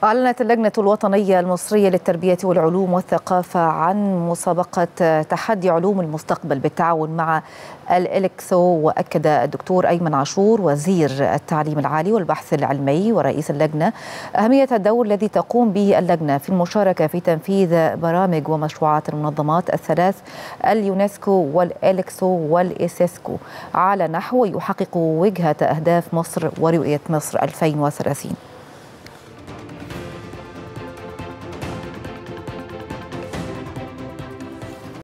أعلنت اللجنة الوطنية المصرية للتربية والعلوم والثقافة عن مسابقة تحدي علوم المستقبل بالتعاون مع الإلكسو. وأكد الدكتور أيمن عاشور وزير التعليم العالي والبحث العلمي ورئيس اللجنة أهمية الدور الذي تقوم به اللجنة في المشاركة في تنفيذ برامج ومشروعات المنظمات الثلاث اليونسكو والإلكسو والإيسيسكو على نحو يحقق وجهة أهداف مصر ورؤية مصر 2030.